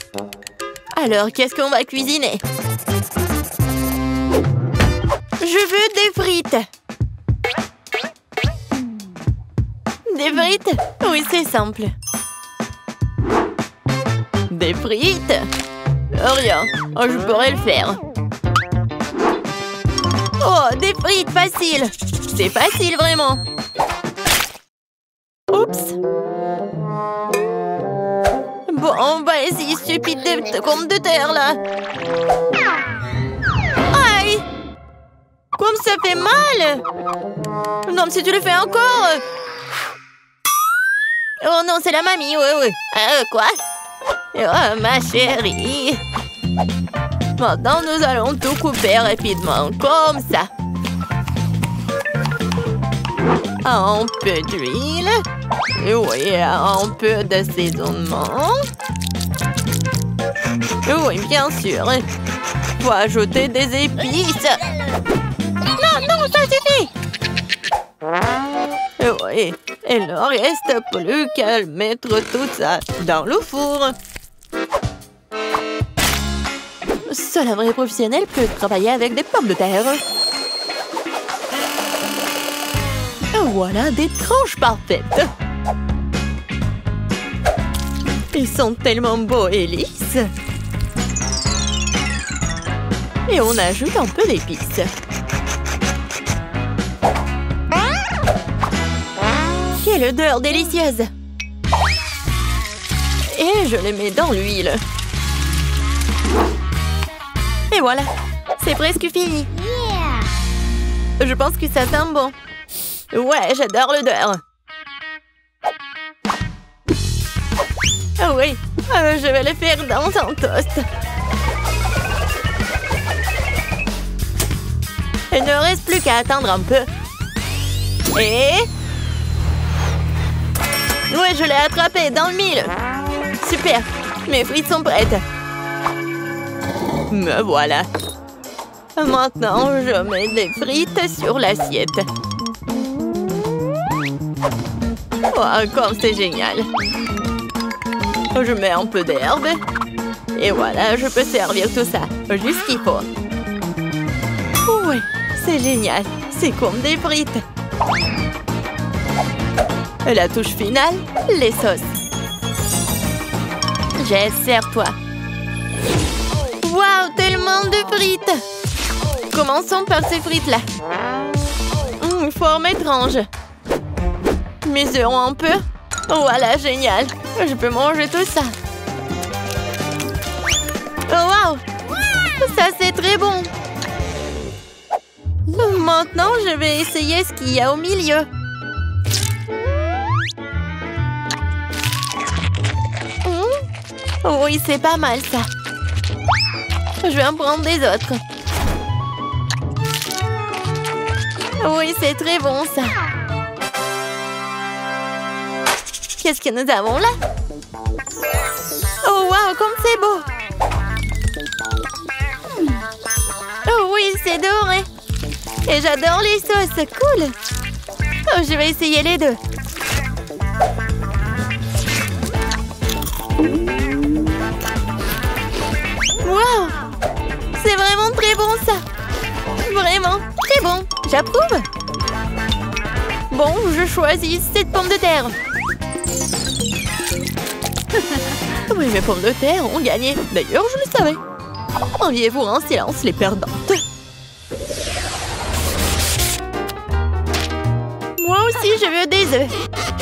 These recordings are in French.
Alors, qu'est-ce qu'on va cuisiner? Je veux des frites. Des frites? Oui, c'est simple. Des frites? Rien. Je pourrais le faire. Oh, des frites, facile. C'est facile, vraiment. Oups. Bon, bah, c'est stupide de pommes de terre, là. Aïe! Comme ça fait mal! Non, mais si tu le fais encore... Oh non, c'est la mamie, oui. Quoi? Oh, ma chérie. Maintenant, nous allons tout couper rapidement, comme ça. Un peu d'huile. Oui, un peu d'assaisonnement. Oui, bien sûr. Faut ajouter des épices. Non, ça suffit. Oui, il ne reste plus qu'à mettre tout ça dans le four. Seul un vrai professionnel peut travailler avec des pommes de terre. Voilà des tranches parfaites. Ils sont tellement beaux et lisses. Et on ajoute un peu d'épices. Quelle odeur délicieuse! Et je les mets dans l'huile. Et voilà, c'est presque fini. Je pense que ça sent bon. Ouais, j'adore l'odeur. Oui, je vais le faire dans un toast. Il ne reste plus qu'à attendre un peu. Et... ouais, je l'ai attrapé dans le mille. Super, mes frites sont prêtes. Me voilà. Maintenant, je mets des frites sur l'assiette. Oh, comme c'est génial. Je mets un peu d'herbe. Et voilà, je peux servir tout ça. Juste ce qu'il faut. Oui, c'est génial. C'est comme des frites. Et la touche finale, les sauces. Sers-toi. Waouh, tellement de frites. Commençons par ces frites-là. Forme étrange. Mesurons un peu. Voilà, génial. Je peux manger tout ça. Oh, waouh! Ça, c'est très bon. Maintenant, je vais essayer ce qu'il y a au milieu. Oui, c'est pas mal, ça. Je vais en prendre des autres. Oui, c'est très bon, ça. Qu'est-ce que nous avons là? Oh, waouh, comme c'est beau! Oh oui, c'est doré! Et j'adore les sauces, cool! Oh, je vais essayer les deux. Waouh! C'est vraiment très bon, ça! Vraiment, très bon! J'approuve! Bon, je choisis cette pomme de terre. Oui, mes pommes de terre ont gagné. D'ailleurs, je le savais. Enviez-vous en silence les perdantes. Moi aussi, je veux des œufs.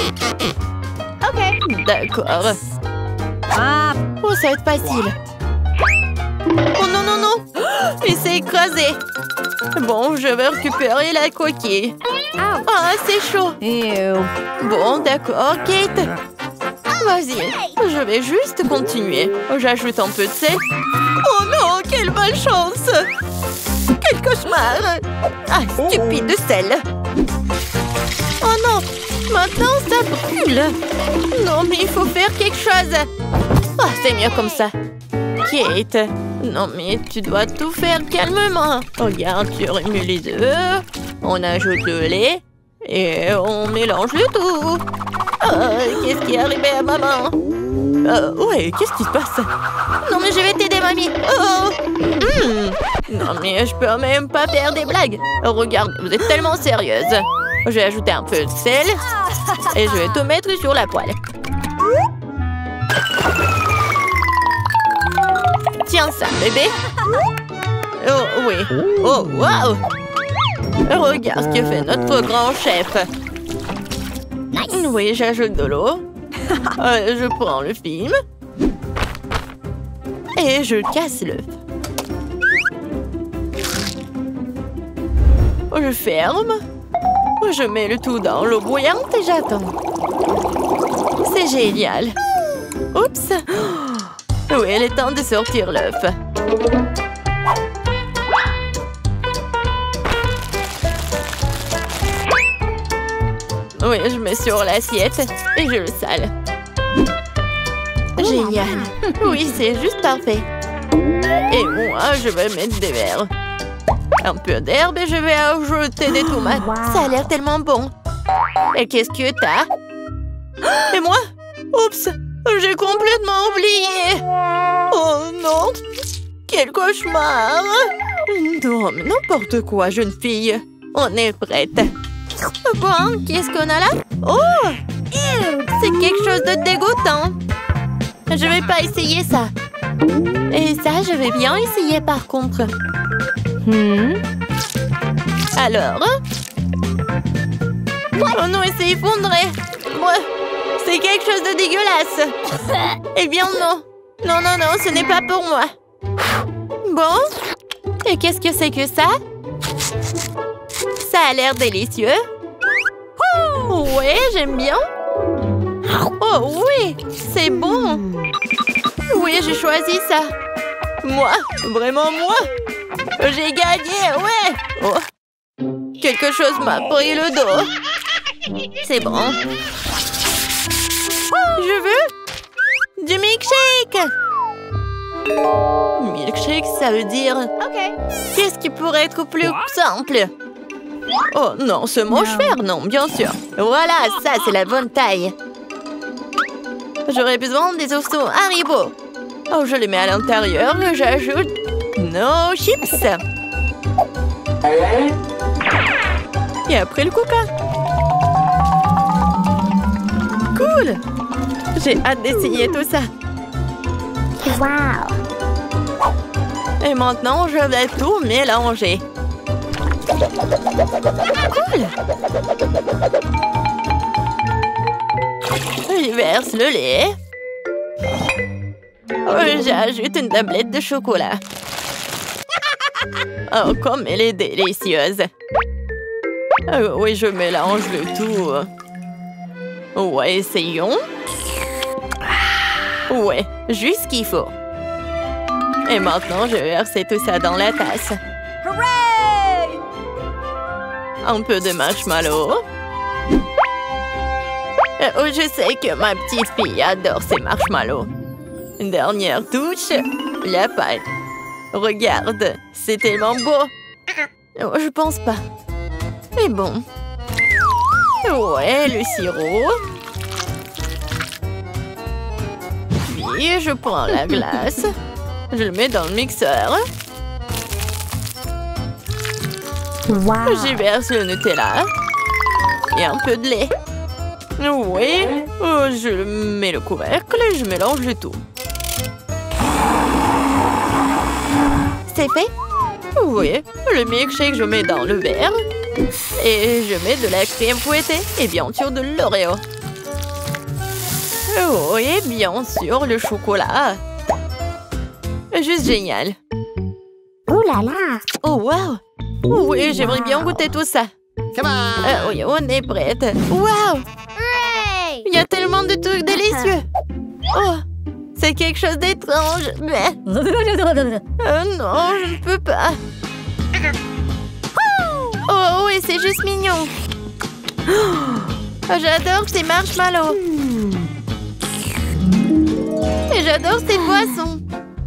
Ok. D'accord. Oh, ça va être facile. Oh non, non, non. Il s'est écrasé. Bon, je vais récupérer la coquille. Ah, c'est chaud. Bon, d'accord, Kate. Vas-y, je vais juste continuer. J'ajoute un peu de sel. Oh non, quelle malchance! Quel cauchemar! Ah, stupide sel! Oh non, maintenant ça brûle! Non, mais il faut faire quelque chose! Ah, c'est mieux comme ça. Kate, non mais tu dois tout faire calmement. Regarde, tu remues les œufs, on ajoute le lait et on mélange le tout. Qu'est-ce qui est arrivé à maman? Ouais, qu'est-ce qui se passe? Non, mais je peux même pas faire des blagues. Regarde, vous êtes tellement sérieuse. Je vais ajouter un peu de sel et je vais tout mettre sur la poêle. Tiens ça, bébé. Oh, oui. Oh, wow. Regarde ce que fait notre grand chef. Oui, j'ajoute de l'eau. Je prends le film. Et je casse l'œuf. Je ferme. Je mets le tout dans l'eau bouillante et j'attends. C'est génial. Oups. Oui, il est temps de sortir l'œuf. Oui, je mets sur l'assiette et je le sale. Génial. Oui, c'est juste parfait. Et moi, je vais mettre des verres. Un peu d'herbe et je vais ajouter des tomates. Ça a l'air tellement bon. Et qu'est-ce que t'as? Et moi? Oups, j'ai complètement oublié. Oh non, quel cauchemar. Non, mais n'importe quoi, jeune fille. On est prête. Bon, qu'est-ce qu'on a là? Oh, c'est quelque chose de dégoûtant. Je vais pas essayer ça. Et ça, je vais bien essayer par contre. Alors? Oh non, c'est effondré. C'est quelque chose de dégueulasse. Eh bien non. Non, non, non, ce n'est pas pour moi. Bon. Et qu'est-ce que c'est que ça? Ça a l'air délicieux. Ouais, j'aime bien. Oh oui, c'est bon. Oui, j'ai choisi ça. Moi, vraiment moi. J'ai gagné, ouais. Oh. Quelque chose m'a pris le dos. C'est bon. Je veux du milkshake. Milkshake, ça veut dire... Qu'est-ce qui pourrait être plus simple? Oh non, ce mâche-fer, non, bien sûr. Voilà, ça, c'est la bonne taille. J'aurais besoin des ossements Haribo. Oh, je les mets à l'intérieur et j'ajoute nos chips. Et après le coca. Cool. J'ai hâte d'essayer tout ça. Wow. Et maintenant, je vais tout mélanger. Cool. Je verse le lait. J'ajoute une tablette de chocolat. Oh, comme elle est délicieuse. Oui, je mélange le tout. Ouais, essayons. Ouais, juste ce qu'il faut. Et maintenant, je vais verser tout ça dans la tasse. Hooray! Un peu de marshmallow. Oh, je sais que ma petite fille adore ces marshmallows. Une dernière touche, la pâte. Regarde, c'est tellement beau. Oh, je pense pas. Mais bon. Ouais, le sirop. Puis, je prends la glace. Je le mets dans le mixeur. Wow. J'y verse le Nutella. Et un peu de lait. Oui, je mets le couvercle et je mélange le tout. C'est fait? Oui, le milkshake, je mets dans le verre. Et je mets de la crème fouettée et bien sûr de l'Oreo. Oh, et bien sûr le chocolat. Juste génial. Oh là là! Oh, wow! Oui, j'aimerais bien goûter tout ça. Oui, on est prête. Wow! Il y a tellement de trucs délicieux. Oh, c'est quelque chose d'étrange. Mais... non, je ne peux pas. Oh, oui, c'est juste mignon. Oh, j'adore ces marshmallows. Et j'adore ces boissons.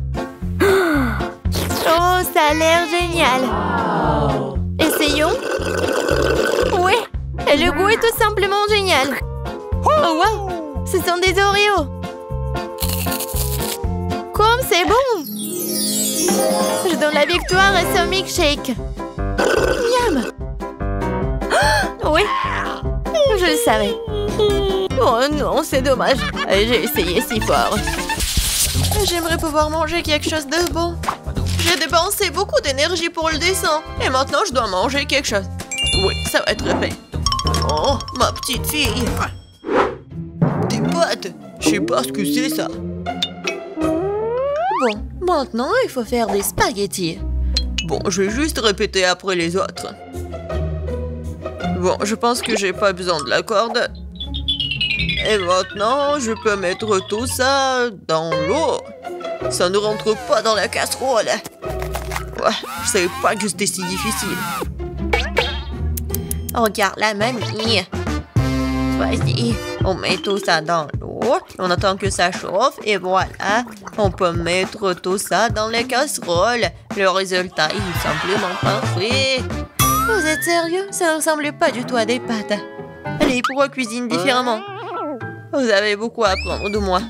Oh, ça a l'air génial. Essayons. Ouais, et le goût est tout simplement génial. Oh, wow, ce sont des Oreos. Comme c'est bon. Je donne la victoire à ce milkshake. Miam! Oui, je le savais. Oh non, c'est dommage. J'ai essayé si fort. J'aimerais pouvoir manger quelque chose de bon. J'ai dépensé beaucoup d'énergie pour le dessin. Et maintenant, je dois manger quelque chose. Oui, ça va être fait. Oh, ma petite fille. Des pâtes. Je sais pas ce que c'est, ça. Bon, maintenant, il faut faire des spaghettis. Bon, je vais juste répéter après les autres. Bon, je pense que j'ai pas besoin de la corde. Et maintenant, je peux mettre tout ça dans l'eau. Ça ne rentre pas dans la casserole. Ouais, je savais pas que c'était si difficile. Regarde la mamie. Vas-y, on met tout ça dans l'eau. On attend que ça chauffe et voilà. On peut mettre tout ça dans la casserole. Le résultat est simplement parfait. Vous êtes sérieux? Ça ne ressemble pas du tout à des pâtes. Allez, pourquoi cuisine différemment? Vous avez beaucoup à apprendre de moi.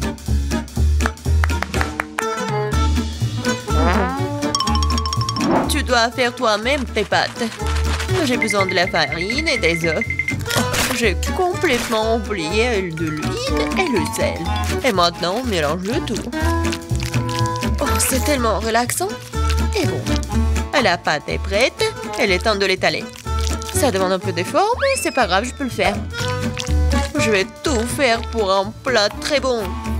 Tu dois faire toi-même tes pâtes. J'ai besoin de la farine et des œufs. Oh, j'ai complètement oublié de l'huile et le sel. Et maintenant, on mélange le tout. Oh, c'est tellement relaxant. Et bon, la pâte est prête. Il est temps de l'étaler. Ça demande un peu d'effort, mais c'est pas grave, je peux le faire. Je vais tout faire pour un plat très bon.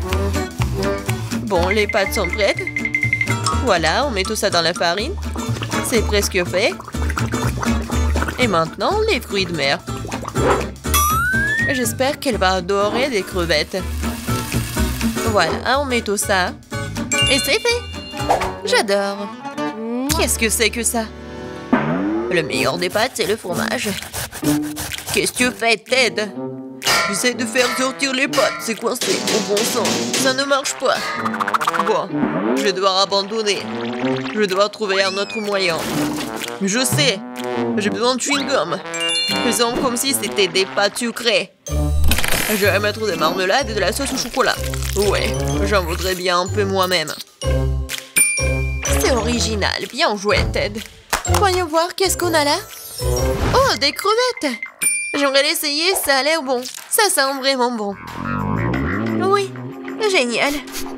Bon, les pâtes sont prêtes. Voilà, on met tout ça dans la farine. C'est presque fait. Et maintenant, les fruits de mer. J'espère qu'elle va adorer des crevettes. Voilà, on met tout ça. Et c'est fait. J'adore. Qu'est-ce que c'est que ça? Le meilleur des pâtes, c'est le fromage. Qu'est-ce que tu fais, Ted? J'essaie de faire sortir les pâtes, c'est coincé, au bon sang. Ça ne marche pas. Bon, je vais devoir abandonner. Je vais devoir trouver un autre moyen. Je sais, j'ai besoin de chewing-gum. Faisons comme si c'était des pâtes sucrées. Je vais mettre des marmelades et de la sauce au chocolat. Ouais, j'en voudrais bien un peu moi-même. C'est original, bien joué, Ted. Voyons voir, qu'est-ce qu'on a là? Oh, des crevettes! J'aimerais l'essayer, ça a l'air bon. Ça sent vraiment bon. Oui, génial.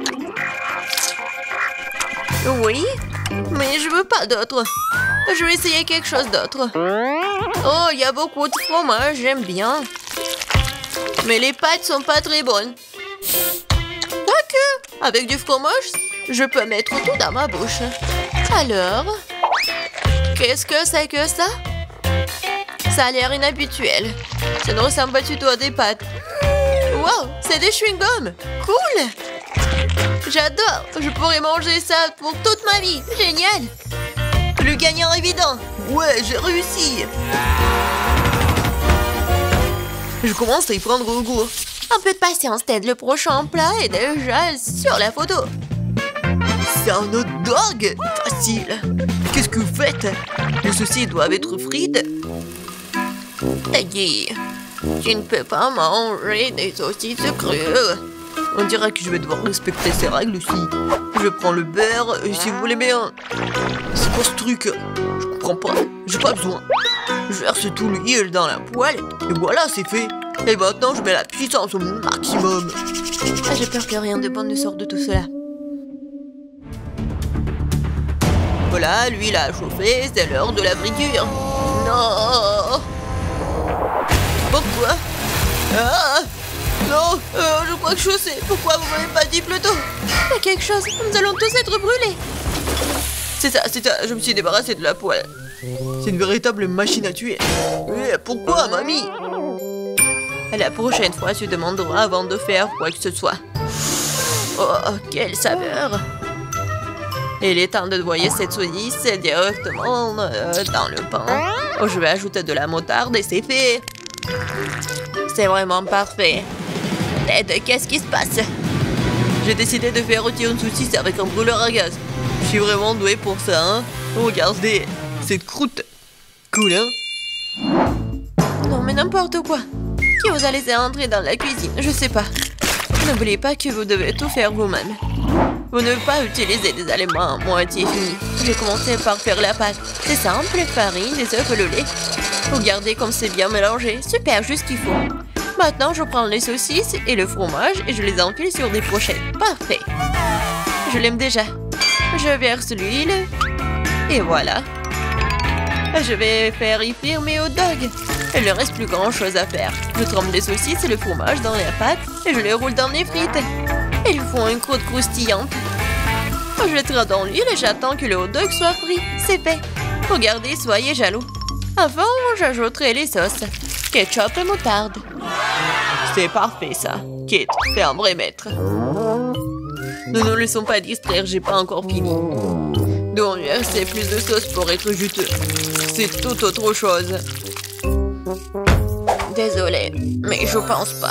Oui, mais je veux pas d'autre. Je vais essayer quelque chose d'autre. Oh, il y a beaucoup de fromage, j'aime bien. Mais les pâtes sont pas très bonnes. Quoique, avec du fromage, je peux mettre tout dans ma bouche. Alors, qu'est-ce que c'est que ça? Ça a l'air inhabituel. Ça ne ressemble pas du tout à des pâtes. Wow, c'est des chewing-gums. Cool. J'adore. Je pourrais manger ça pour toute ma vie. Génial. Le gagnant évident. Ouais, j'ai réussi. Je commence à y prendre goût. Un peu de patience, Ted. Le prochain plat est déjà sur la photo. C'est un hot dog. Facile. Qu'est-ce que vous faites? Les saucisses doivent être frites. Teddy, tu ne peux pas manger des saucisses crues. On dirait que je vais devoir respecter ces règles aussi. Je prends le beurre, et si vous voulez bien. C'est quoi ce truc? Je comprends pas. J'ai pas besoin. Je verse tout l'huile dans la poêle, et voilà, c'est fait. Et maintenant, je mets la puissance au maximum. Ah, j'ai peur que rien de bon ne sorte de tout cela. Voilà, l'huile a chauffé, c'est l'heure de la friture. Non! Pourquoi? Ah! Non! Je crois que je sais. Pourquoi vous m'avez pas dit plus tôt? Il y a quelque chose. Nous allons tous être brûlés. C'est ça, c'est ça. Je me suis débarrassée de la poêle. C'est une véritable machine à tuer. Mais pourquoi, mamie? La prochaine fois, tu demanderas avant de faire quoi que ce soit. Oh, quelle saveur! Il est temps de noyer cette saucisse directement dans le pain. Oh, je vais ajouter de la moutarde et c'est fait. C'est vraiment parfait. Ted, qu'est-ce qui se passe? J'ai décidé de faire rôtir une saucisse avec un brûleur à gaz. Je suis vraiment douée pour ça, hein? Regardez, cette croûte. Cool, hein? Non, mais n'importe quoi. Qui vous a laissé entrer dans la cuisine? Je sais pas. N'oubliez pas que vous devez tout faire vous-même. Vous ne pas utiliser des aliments à moitié finis. Je vais commencer par faire la pâte. C'est simple, farine, des œufs et le lait. Regardez comme c'est bien mélangé. Super, juste ce qu'il faut. Maintenant, je prends les saucisses et le fromage et je les enfile sur des pochettes. Parfait. Je l'aime déjà. Je verse l'huile. Et voilà. Je vais faire y frire mes hot dogs. Il ne reste plus grand chose à faire. Je trempe les saucisses et le fromage dans la pâte et je les roule dans les frites. Ils font une croûte croustillante. Je les traite dans l'huile et j'attends que le hot dog soit frit. C'est fait. Regardez, soyez jaloux. Avant, j'ajouterai les sauces. Ketchup et moutarde. C'est parfait ça. Kate, t'es un vrai maître. Ne nous laissons pas distraire, j'ai pas encore fini. Donc, c'est plus de sauce pour être juteux. C'est tout autre chose. Désolée, mais je pense pas.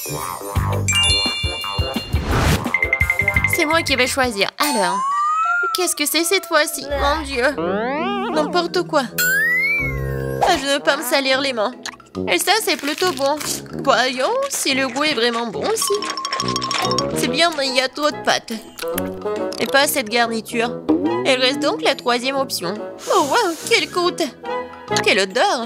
C'est moi qui vais choisir. Alors, qu'est-ce que c'est cette fois-ci? Mon Dieu. N'importe quoi. Je ne veux pas me salir les mains. Et ça, c'est plutôt bon. Voyons si le goût est vraiment bon aussi. C'est bien, mais il y a trop de pâtes. Et pas cette garniture. Il reste donc la troisième option. Oh, wow, quelle croûte! Quelle odeur!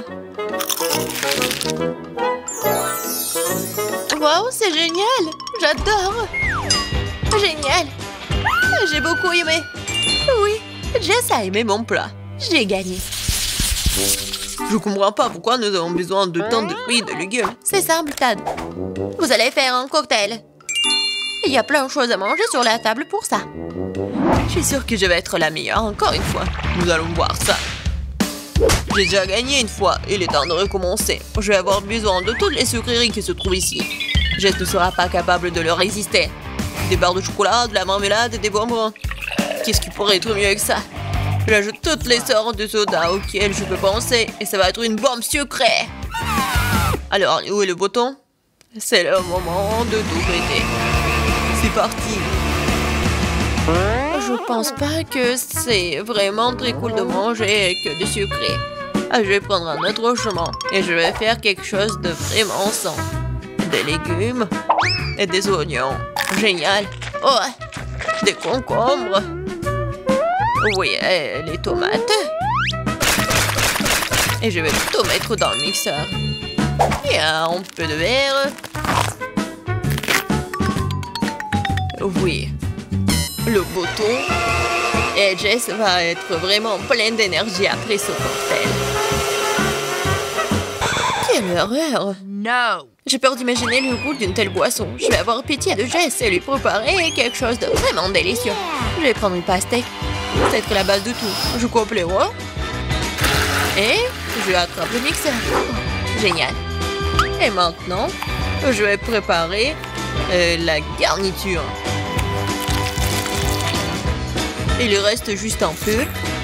Wow, c'est génial! J'adore! Génial! J'ai beaucoup aimé. Oui, Jess a aimé mon plat. J'ai gagné. Je comprends pas pourquoi nous avons besoin de tant de fruits et de légumes. C'est simple, Tad. Vous allez faire un cocktail. Il y a plein de choses à manger sur la table pour ça. Je suis sûre que je vais être la meilleure encore une fois. Nous allons voir ça. J'ai déjà gagné une fois. Il est temps de recommencer. Je vais avoir besoin de toutes les sucreries qui se trouvent ici. Jess ne sera pas capable de leur résister. Des barres de chocolat, de la marmelade et des bonbons. Qu'est-ce qui pourrait être mieux que ça? J'ajoute toutes les sortes de sodas auxquelles je peux penser et ça va être une bombe sucrée. Alors, où est le bouton? C'est le moment de tout péter. C'est parti. Je pense pas que c'est vraiment très cool de manger que du sucré. Je vais prendre un autre chemin et je vais faire quelque chose de vraiment sain. Des légumes et des oignons. Génial. Oh, des concombres. Oui, et les tomates. Et je vais tout mettre dans le mixeur. Et un peu de verre. Oui. Le bouton. Et Jess va être vraiment pleine d'énergie après ce cocktail. Quelle horreur! No! J'ai peur d'imaginer le goût d'une telle boisson. Je vais avoir pitié de Jess et lui préparer quelque chose de vraiment délicieux. Je vais prendre une pastèque. C'est être la base de tout. Je coupe les rois. Et je attrape le mixeur. Génial. Et maintenant, je vais préparer la garniture. Il reste juste un peu.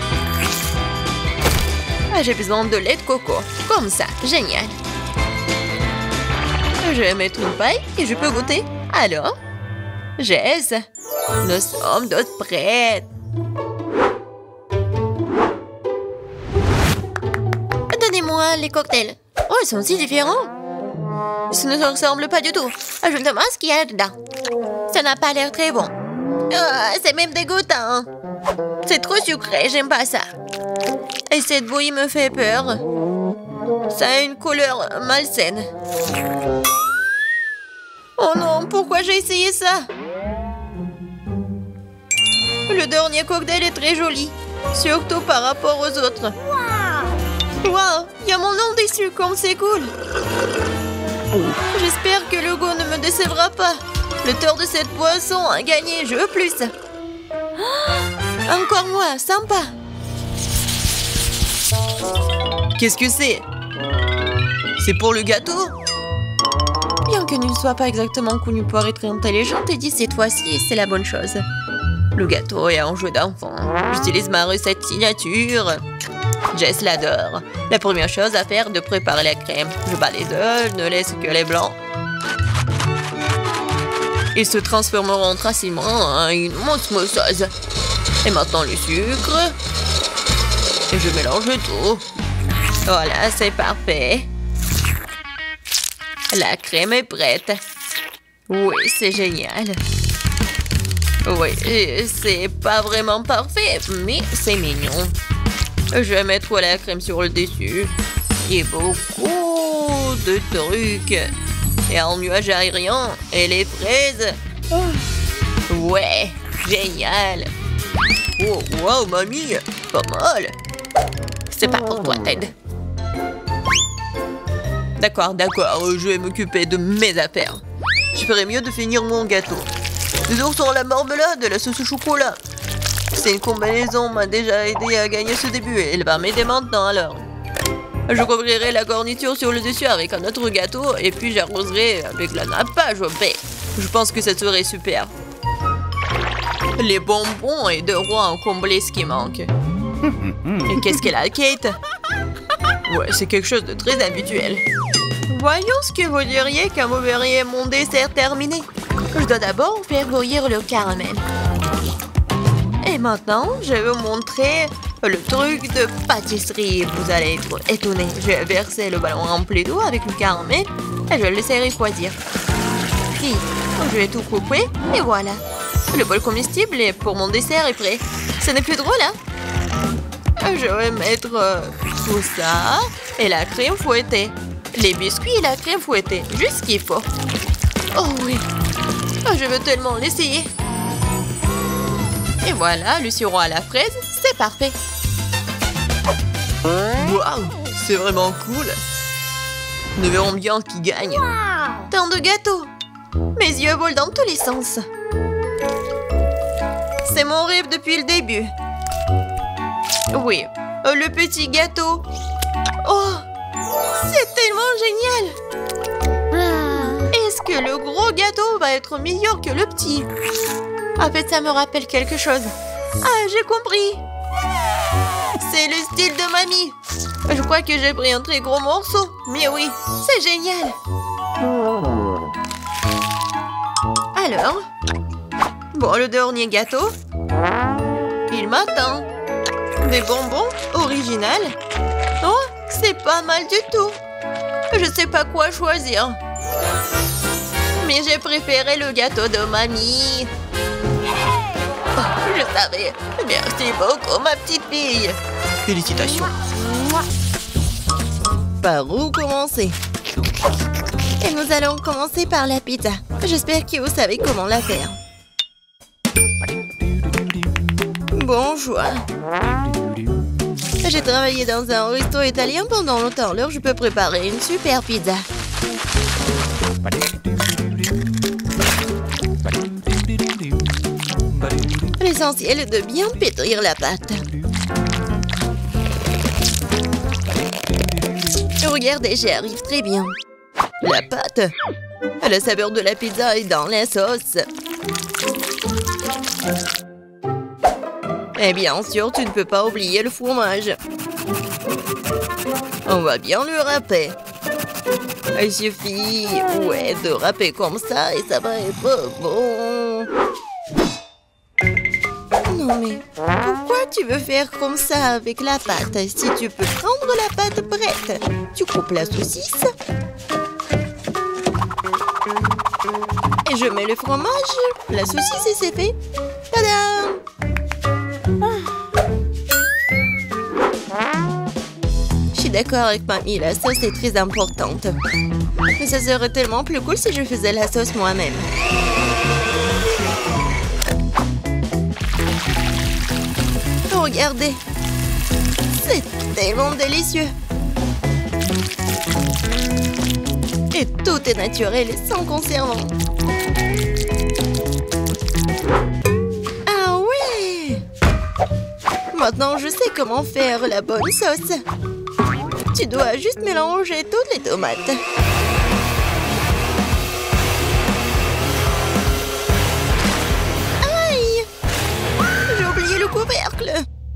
J'ai besoin de lait de coco. Comme ça. Génial. Je vais mettre une paille et je peux goûter. Alors, Jess, nous sommes toutes prêtes. Donnez-moi les cocktails. Oh, ils sont si différents. Ça ne se ressemble pas du tout. Je me demande ce qu'il y a dedans. Ça n'a pas l'air très bon. C'est même dégoûtant. C'est trop sucré, j'aime pas ça. Et cette bouillie me fait peur. Ça a une couleur malsaine. Oh non, pourquoi j'ai essayé ça? Le dernier cocktail est très joli. Surtout par rapport aux autres. Wow, il y a mon nom dessus, comme c'est cool. J'espère que le goût ne me décevra pas. L'auteur de cette boisson a gagné, je veux plus. Encore moi, sympa. Qu'est-ce que c'est? C'est pour le gâteau? Bien que ne soit pas exactement connu pour être intelligente, et dit cette fois-ci, c'est la bonne chose. Le gâteau est un jeu d'enfant. J'utilise ma recette signature. Jess l'adore. La première chose à faire est de préparer la crème. Je bats les œufs, ne laisse que les blancs. Ils se transformeront facilement en une osmosose. Et maintenant le sucre. Et je mélange tout. Voilà, c'est parfait. La crème est prête. Oui, c'est génial. Oui, c'est pas vraiment parfait, mais c'est mignon. Je vais mettre la crème sur le dessus. Et beaucoup de trucs. Et un nuage aérien. Et les fraises. Ouais, génial. Oh, wow, mamie, pas mal. C'est pas pour toi, Ted. D'accord, je vais m'occuper de mes affaires. Je ferais mieux de finir mon gâteau. Des oursons à la marmelade et la sauce au chocolat. C'est une combinaison m'a déjà aidé à gagner ce début et elle va m'aider maintenant alors. Je couvrirai la garniture sur le dessus avec un autre gâteau et puis j'arroserai avec la nappage au baie. Je pense que ça serait super. Les bonbons et de roi ont comblé ce qui manque. Et qu'est-ce qu'elle a, Kate? Ouais, c'est quelque chose de très habituel. Voyons ce que vous diriez quand vous verriez mon dessert terminé. Je dois d'abord faire bouillir le caramel. Et maintenant, je vais vous montrer le truc de pâtisserie. Vous allez être étonnés. Je vais verser le ballon rempli d'eau avec le caramel et je le laisserai refroidir. Puis, je vais tout couper et voilà. Le bol comestible pour mon dessert est prêt. Ce n'est plus drôle, hein? Je vais mettre tout ça et la crème fouettée. Les biscuits et la crème fouettée. Juste ce qu'il faut. Oh oui. Je veux tellement l'essayer. Et voilà, le sirop à la fraise, c'est parfait. Waouh, c'est vraiment cool. Nous verrons bien qui gagne. Tant de gâteaux. Mes yeux volent dans tous les sens. C'est mon rêve depuis le début. Oui, le petit gâteau. Oh, c'est tellement génial. Est-ce que le gros gâteau va être meilleur que le petit? En fait, ça me rappelle quelque chose. Ah, j'ai compris. C'est le style de mamie. Je crois que j'ai pris un très gros morceau. Mais oui, c'est génial. Alors, bon, le dernier gâteau. Il m'attend. Des bonbons originales. Oh, c'est pas mal du tout. Je sais pas quoi choisir. Mais j'ai préféré le gâteau de mamie. Oh, je savais. Merci beaucoup, ma petite fille. Félicitations. Par où commencer? Et nous allons commencer par la pizza. J'espère que vous savez comment la faire. Bonjour. J'ai travaillé dans un resto italien pendant longtemps, alors je peux préparer une super pizza. L'essentiel est de bien pétrir la pâte. Regardez, j'y arrive très bien. La pâte, la saveur de la pizza est dans la sauce. Et bien sûr, tu ne peux pas oublier le fromage. On va bien le râper. Il suffit, ouais, de râper comme ça et ça va être bon. Non mais, pourquoi tu veux faire comme ça avec la pâte? Si tu peux prendre la pâte prête, tu coupes la saucisse. Et je mets le fromage, la saucisse et c'est fait. Tadam! Je suis d'accord avec mamie, la sauce est très importante. Mais ça serait tellement plus cool si je faisais la sauce moi-même. Regardez, c'est tellement délicieux. Et tout est naturel et sans conservant. Ah ouais! Maintenant, je sais comment faire la bonne sauce. Tu dois juste mélanger toutes les tomates. Aïe! J'ai oublié le couvercle.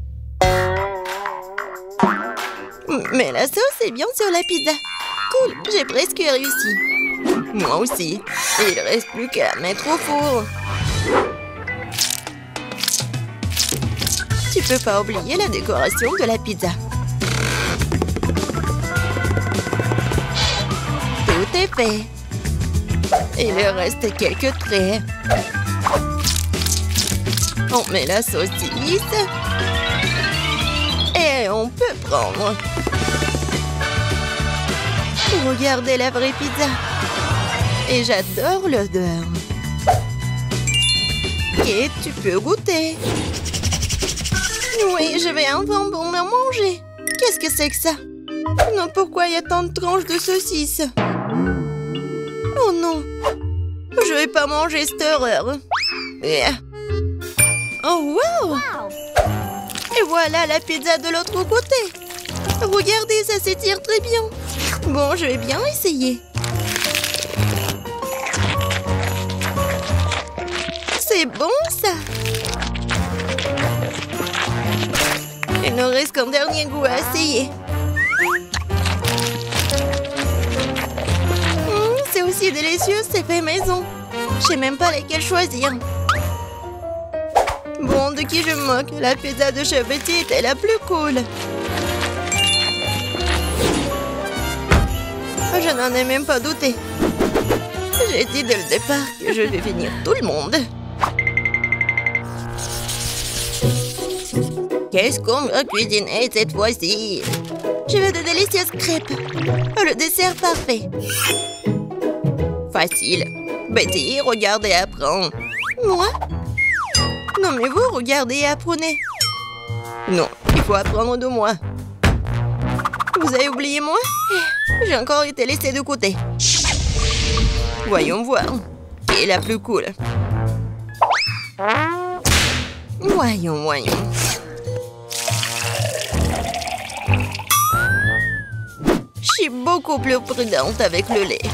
Mais la sauce est bien sur la pizza. Cool, j'ai presque réussi. Moi aussi. Il reste plus qu'à mettre au four. Tu peux pas oublier la décoration de la pizza. Tout est fait. Il reste quelques traits. On met la saucisse. Et on peut prendre. Regardez la vraie pizza. Et j'adore l'odeur. Et tu peux goûter. Oui, je vais enfin pour me manger. Qu'est-ce que c'est que ça? Non, pourquoi il y a tant de tranches de saucisses? Oh non. Je vais pas manger cette horreur. Oh wow! Et voilà la pizza de l'autre côté. Regardez, ça s'étire très bien. Bon, je vais bien essayer. C'est bon, ça. Il ne reste qu'un dernier goût à essayer. C'est aussi délicieux, c'est fait maison. Je sais même pas lesquels choisir. Bon, de qui je me moque? La pizza de Chef Betty était la plus cool. Je n'en ai même pas douté. J'ai dit dès le départ que je vais finir tout le monde. Qu'est-ce qu'on va cuisiner cette fois-ci? Je veux de délicieuses crêpes. Le dessert parfait. Facile. Betty, regarde et apprends. Moi? Non, mais vous, regardez et apprenez. Non, il faut apprendre de moi. Vous avez oublié moi? J'ai encore été laissée de côté. Voyons voir. Qui est la plus cool? Voyons. Je suis beaucoup plus prudente avec le lait.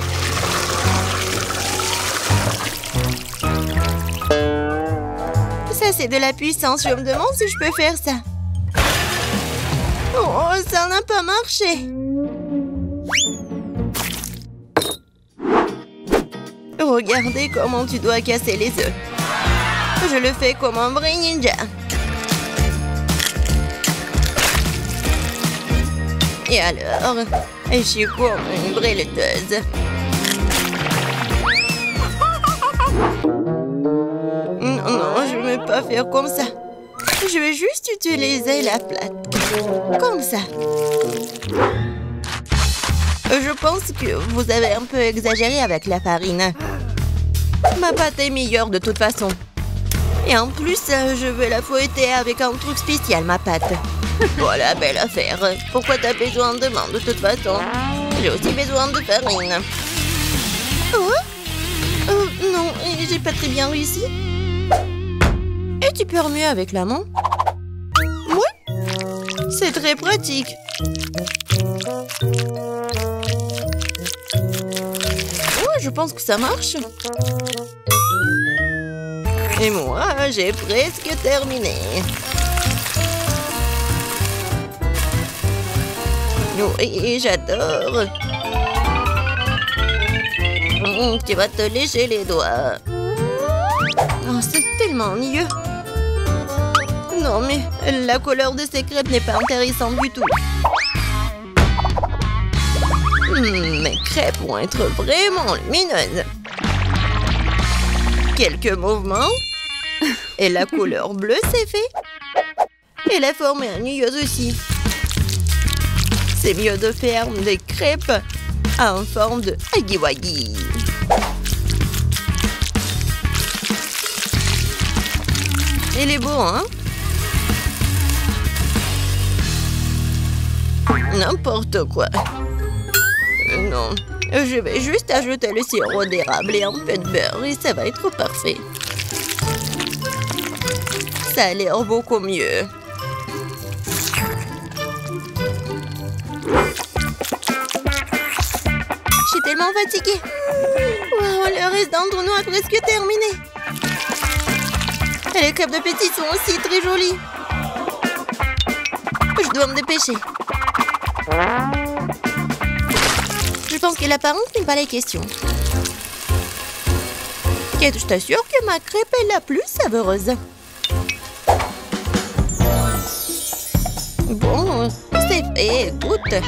Ça, c'est de la puissance. Je me demande si je peux faire ça. Oh, ça n'a pas marché. Regardez comment tu dois casser les œufs. Je le fais comme un vrai ninja. Et alors, je suis comme une vraie laiteuse. Non, je ne vais pas faire comme ça. Je vais juste utiliser la plate. Comme ça. Je pense que vous avez un peu exagéré avec la farine. Ma pâte est meilleure de toute façon. Et en plus, je veux la fouetter avec un truc spécial, ma pâte. Voilà, belle affaire. Pourquoi t'as besoin de main de toute façon? J'ai aussi besoin de farine. Oh? Non, j'ai pas très bien réussi. Et tu peux remuer avec la main? Oui. C'est très pratique. Ouais, je pense que ça marche. Et moi, j'ai presque terminé. Oui, j'adore. Tu vas te lécher les doigts. Oh, c'est tellement ennuyeux. Non, mais la couleur de ces crêpes n'est pas intéressante du tout. Mes crêpes vont être vraiment lumineuses. Quelques mouvements. Et la couleur bleue, c'est fait. Et la forme est ennuyeuse aussi. C'est mieux de faire des crêpes en forme de huggy-wuggy. Il est beau, hein? N'importe quoi. Non, je vais juste ajouter le sirop d'érable et un peu de beurre et ça va être parfait. Ça a l'air beaucoup mieux. Je suis tellement fatiguée. Wow, le reste d'entre nous a presque terminé. Et les crêpes de Betty sont aussi très jolies. Je dois me dépêcher. Je pense que l'apparence n'est pas la question. Kate, je t'assure que ma crêpe est la plus savoureuse. Bon, c'est fait, écoute.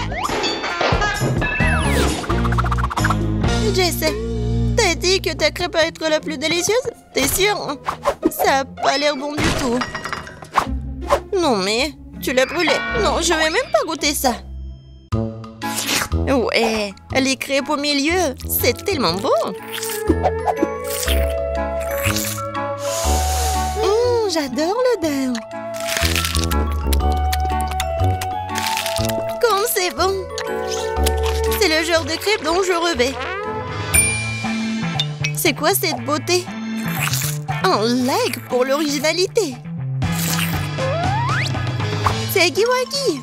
Jess, t'as dit que ta crêpe va être la plus délicieuse? T'es sûre? Ça a pas l'air bon du tout. Non mais, tu l'as brûlé. Non, je vais même pas goûter ça. Ouais, les crêpes au milieu, c'est tellement bon. J'adore l'odeur. Comme c'est bon. C'est le genre de crêpes dont je rêvais. C'est quoi cette beauté? Un like pour l'originalité. C'est Giwagi.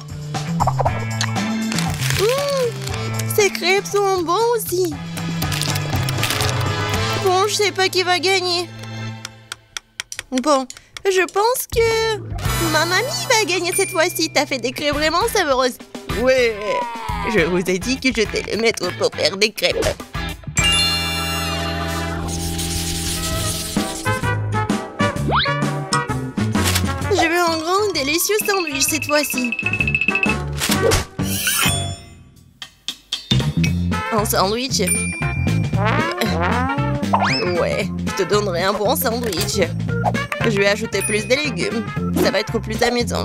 Ces crêpes sont bons aussi. Bon, je sais pas qui va gagner. Bon, je pense que ma mamie va gagner cette fois-ci. T'as fait des crêpes vraiment savoureuses. Ouais, je vous ai dit que j'étais le maître pour faire des crêpes. Je veux un grand délicieux sandwich cette fois-ci. Un sandwich? Ouais, je te donnerai un bon sandwich. Je vais ajouter plus de légumes. Ça va être plus amusant.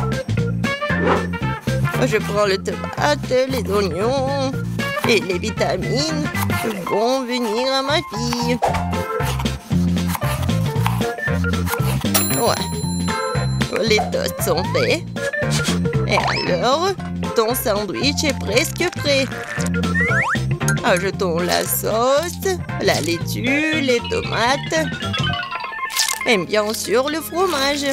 Je prends le tomate, les oignons et les vitamines vont venir à ma fille. Ouais. Les toasts sont faits. Et alors, ton sandwich est presque prêt. Ajoutons la sauce, la laitue, les tomates et bien sûr le fromage.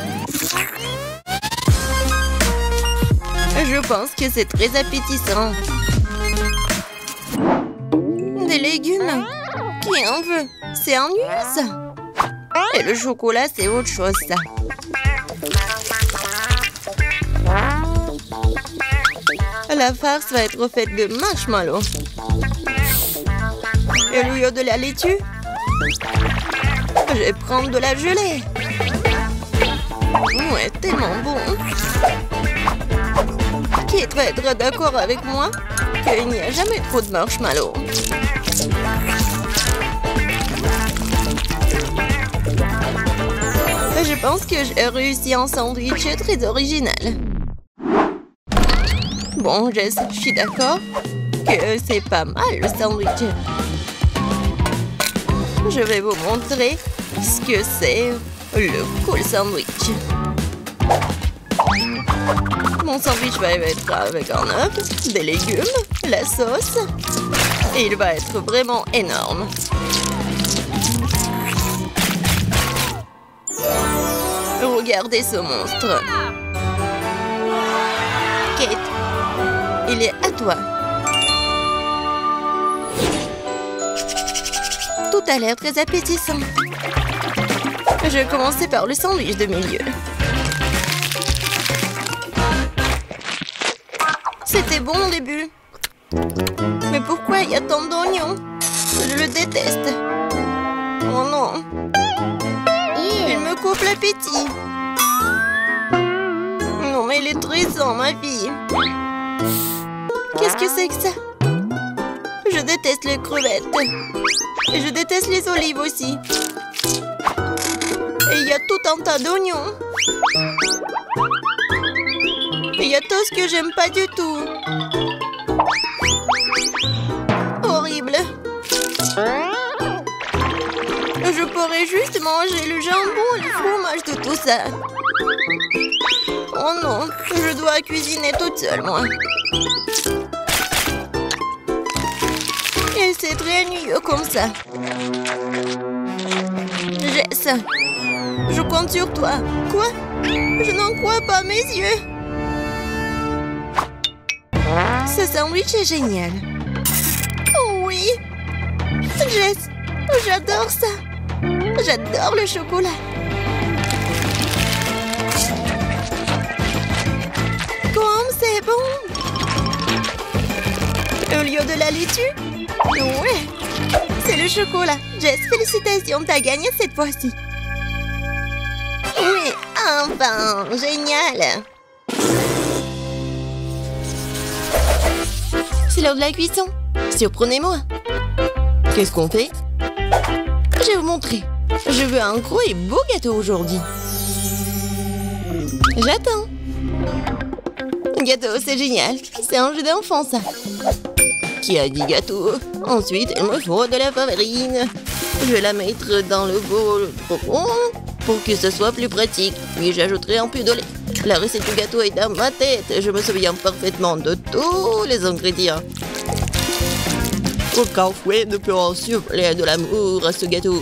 Je pense que c'est très appétissant. Des légumes? Qui en veut? C'est ennuyeux ça. Et le chocolat, c'est autre chose ça. La farce va être faite de marshmallows. Et au lieu de la laitue, je vais prendre de la gelée. Ouais, tellement bon. Qui va être d'accord avec moi qu'il n'y a jamais trop de marshmallows. Je pense que j'ai réussi un sandwich très original. Bon, Jess, je suis d'accord que c'est pas mal le sandwich. Je vais vous montrer ce que c'est le cool sandwich. Mon sandwich va être avec un œuf, des légumes, la sauce. Et il va être vraiment énorme. Regardez ce monstre. Kate, il est à toi. Tout a l'air très appétissant. Je vais commencer par le sandwich de milieu. C'était bon au début. Mais pourquoi il y a tant d'oignons? Je le déteste. Oh non. Il me coupe l'appétit. Non mais il est tressant, ma fille. Qu'est-ce que c'est que ça? Je déteste les crevettes. Et je déteste les olives aussi. Et il y a tout un tas d'oignons. Et il y a tout ce que j'aime pas du tout. Horrible. Je pourrais juste manger le jambon et le fromage de tout ça. Oh non, je dois cuisiner toute seule, moi. Et c'est très ennuyeux comme ça. Jess, je compte sur toi. Quoi? Je n'en crois pas mes yeux. Ce sandwich est génial. Oh oui. Jess, j'adore ça. J'adore le chocolat. Comme c'est bon. Au lieu de la laitue? Ouais. C'est le chocolat. Jess, félicitations, t'as gagné cette fois-ci. Oui, enfin, génial. C'est l'heure de la cuisson. Surprenez-moi. Qu'est-ce qu'on fait? Je vais vous montrer. Je veux un gros et beau gâteau aujourd'hui. J'attends. Gâteau, c'est génial. C'est un jeu d'enfant, ça. Qui a dit gâteau? Ensuite, il me faut de la farine. Je vais la mettre dans le bol pour que ce soit plus pratique. Puis j'ajouterai un peu de lait. La recette du gâteau est dans ma tête. Je me souviens parfaitement de tous les ingrédients. Aucun fouet ne peut insuffler de l'amour à ce gâteau.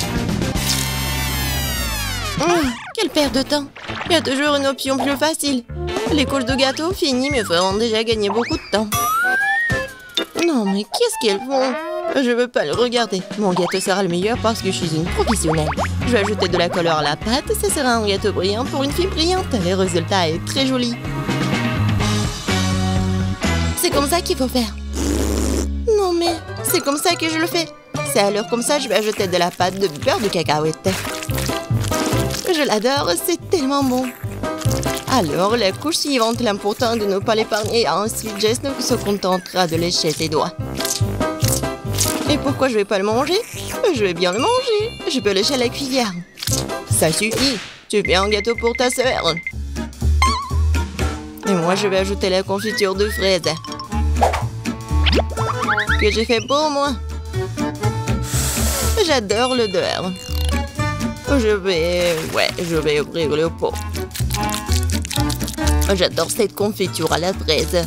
Quelle perte de temps. Il y a toujours une option plus facile. Les couches de gâteau finies me feront déjà gagner beaucoup de temps. Non, mais qu'est-ce qu'elles font? Je veux pas le regarder. Mon gâteau sera le meilleur parce que je suis une professionnelle. Je vais ajouter de la couleur à la pâte. Ce sera un gâteau brillant pour une fille brillante. Le résultat est très joli. C'est comme ça qu'il faut faire. Non, mais c'est comme ça que je le fais. C'est alors comme ça, je vais ajouter de la pâte de beurre de cacahuète. Je l'adore, c'est tellement bon. Alors, la couche suivante, l'important de ne pas l'épargner. Ensuite, Jess se contentera de lécher ses doigts. Et pourquoi je vais pas le manger? Je vais bien le manger. Je peux lécher la cuillère. Ça suffit. Tu fais un gâteau pour ta sœur. Et moi, je vais ajouter la confiture de fraises. Que j'ai fait pour moi. J'adore l'odeur. Je vais ouvrir le pot. J'adore cette confiture à la fraise.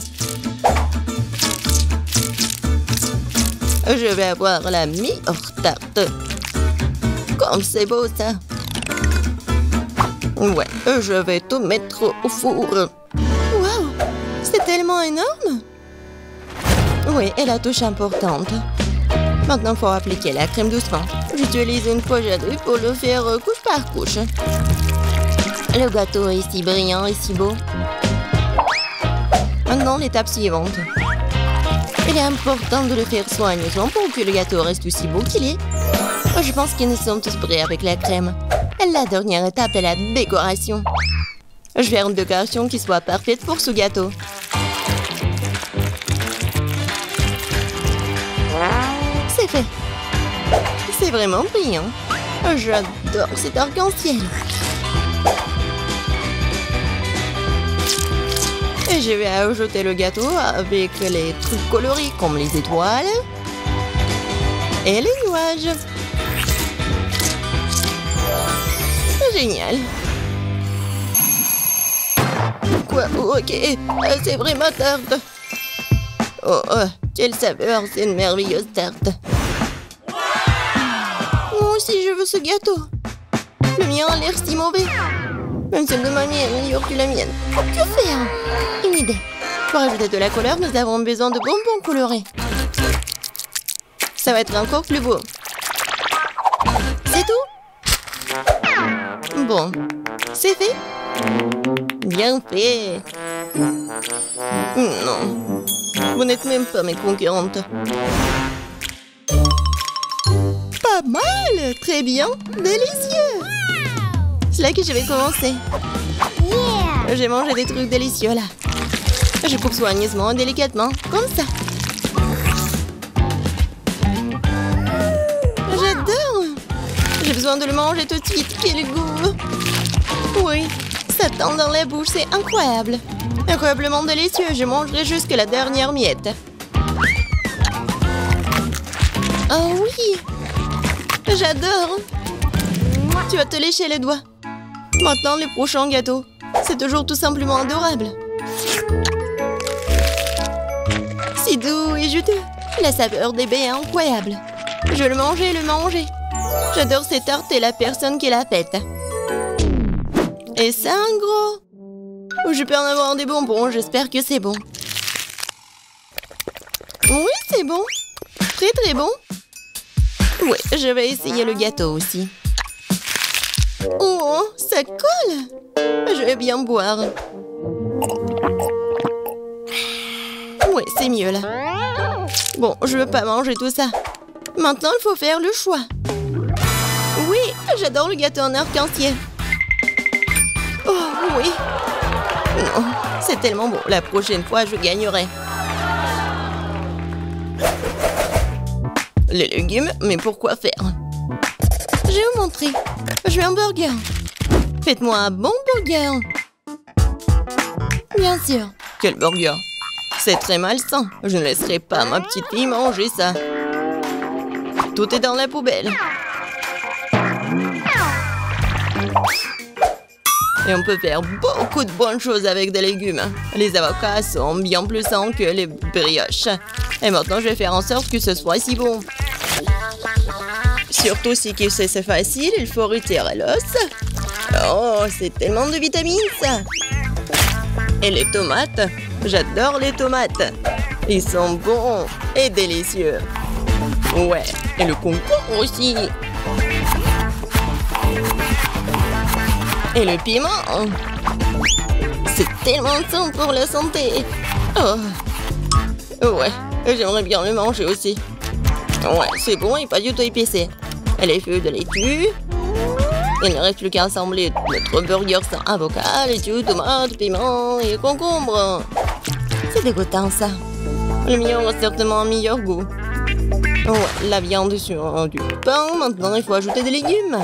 Je vais avoir la meilleure tarte. Comme c'est beau, ça. Ouais, je vais tout mettre au four. Waouh, c'est tellement énorme. Oui, et la touche importante. Maintenant, il faut appliquer la crème doucement. J'utilise une pochette pour le faire couche par couche. Le gâteau est si brillant et si beau. Maintenant, l'étape suivante. Il est important de le faire soigneusement pour que le gâteau reste aussi beau qu'il est. Je pense qu'ils nous sommes tous prêts avec la crème. La dernière étape est la décoration. Je vais faire une décoration qui soit parfaite pour ce gâteau. C'est fait. C'est vraiment brillant. J'adore cet arc-en-ciel. Et je vais ajouter le gâteau avec les trucs colorés comme les étoiles et les nuages. Génial. Quoi? Ok, c'est vraiment tarte. Oh, quelle saveur, c'est une merveilleuse tarte. Moi aussi, je veux ce gâteau. Le mien a l'air si mauvais. Même celle de mamie est meilleure que la mienne. Que faire? Une idée. Pour ajouter de la couleur, nous avons besoin de bonbons colorés. Ça va être encore plus beau. C'est tout? Bon, c'est fait. Bien fait. Non, vous n'êtes même pas mes concurrentes. Pas mal, très bien, délicieux. C'est là que je vais commencer. Yeah. J'ai mangé des trucs délicieux là. Je coupe soigneusement, délicatement, comme ça. J'adore. J'ai besoin de le manger tout de suite. Quel goût. Oui, ça tend dans la bouche, c'est incroyable. Incroyablement délicieux, je mangerai jusqu'à la dernière miette. Oh oui. J'adore. Tu vas te lécher les doigts. Maintenant, le prochain gâteau. C'est toujours tout simplement adorable. Si doux et juteux. La saveur des baies est incroyable. Je vais le manger. J'adore cette tarte et la personne qui l'a faite. Et c'est un gros. Je peux en avoir des bonbons, j'espère que c'est bon. Oui, c'est bon. Très très bon. Oui, je vais essayer le gâteau aussi. Oh, ça colle. Je vais bien boire. Oui, c'est mieux là. Bon, je veux pas manger tout ça. Maintenant, il faut faire le choix. Oui, j'adore le gâteau en arc-en-ciel. Oh, oui. Non, c'est tellement bon. La prochaine fois, je gagnerai. Les légumes, mais pourquoi faire? Je vais vous montrer. Je veux un burger. Faites-moi un bon burger. Bien sûr. Quel burger? C'est très malsain. Je ne laisserai pas ma petite fille manger ça. Tout est dans la poubelle. Et on peut faire beaucoup de bonnes choses avec des légumes. Les avocats sont bien plus sains que les brioches. Et maintenant, je vais faire en sorte que ce soit si bon. Surtout si c'est facile, il faut retirer l'os. Oh, c'est tellement de vitamines, ça. Et les tomates. J'adore les tomates. Ils sont bons et délicieux. Ouais, et le concombre aussi. Et le piment. C'est tellement sain pour la santé. Oh. Ouais, j'aimerais bien le manger aussi. Ouais, c'est bon et pas du tout épicé. Et les feuilles de laitue. Il ne reste plus qu'à assembler notre burger sans avocat, laitue, tomate, piment et concombre. C'est dégoûtant ça. Le mien aura certainement un meilleur goût. Ouais, la viande sur du pain. Maintenant, il faut ajouter des légumes.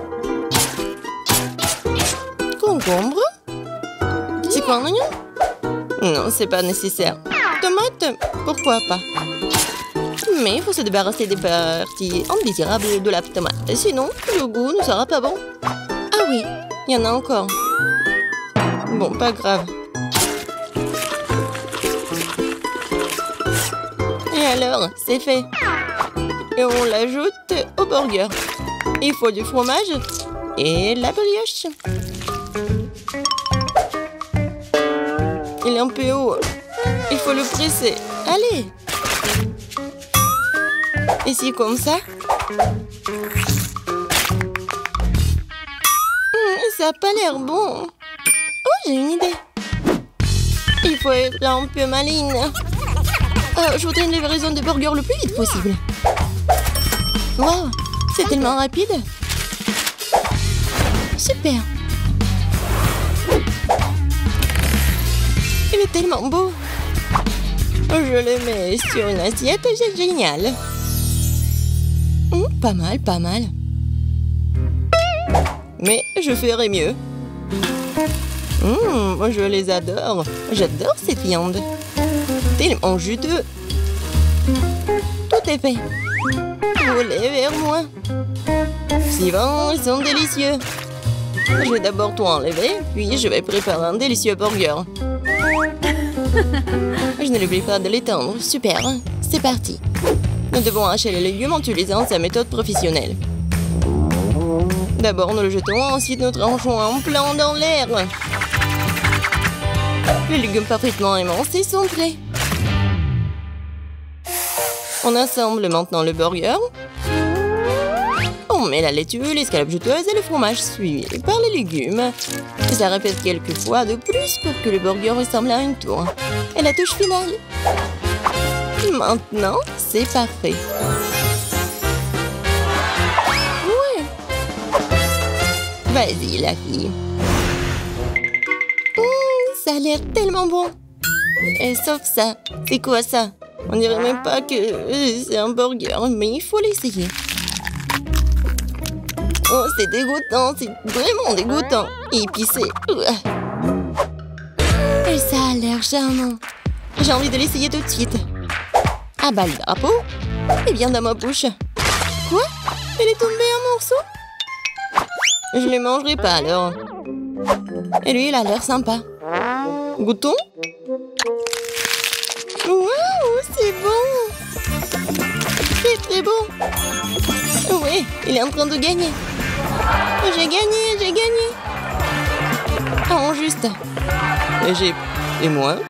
Concombre? C'est quoi un oignon? Non, c'est pas nécessaire. Tomate? Pourquoi pas? Mais il faut se débarrasser des parties indésirables de la tomate. Sinon, le goût ne sera pas bon. Ah oui, il y en a encore. Bon, pas grave. Et alors, c'est fait. Et on l'ajoute au burger. Il faut du fromage et la brioche. Il est un peu haut. Il faut le presser. Allez. Ici, comme ça. Ça n'a pas l'air bon. Oh, j'ai une idée. Il faut être un peu maligne. Je voudrais une livraison de burger le plus vite possible. Wow, c'est tellement rapide. Super. Il est tellement beau. Je le mets sur une assiette, c'est génial. Pas mal, pas mal. Mais je ferai mieux. Je les adore. J'adore cette viande. Tellement juteux. Tout est fait. Voulez vers moi. Si bon, ils sont délicieux. Je vais d'abord tout enlever, puis je vais préparer un délicieux burger. Je ne l'oublie pas de l'étendre. Super. C'est parti. Nous devons hacher les légumes en utilisant sa méthode professionnelle. D'abord, nous le jetons, ensuite nous tranchons en plan dans l'air. Les légumes parfaitement émincés sont prêts. On assemble maintenant le burger. On met la laitue, l'escalope juteuse et le fromage suivi par les légumes. Et ça répète quelques fois de plus pour que le burger ressemble à une tour. Et la touche finale. Maintenant, c'est parfait. Ouais. Vas-y, la fille. Ça a l'air tellement bon. Et sauf ça. C'est quoi ça? On dirait même pas que c'est un burger, mais il faut l'essayer. Oh, c'est dégoûtant, c'est vraiment dégoûtant. Épicé. Et ça a l'air charmant. J'ai envie de l'essayer tout de suite. Ah bah le drapeau. Et bien dans ma bouche. Quoi? Il est tombé en morceaux? Je ne le mangerai pas alors. Et lui, il a l'air sympa. Goûtons? Waouh, c'est bon! C'est très bon! Oui, il est en train de gagner. J'ai gagné, j'ai gagné! Oh, juste. Et moi?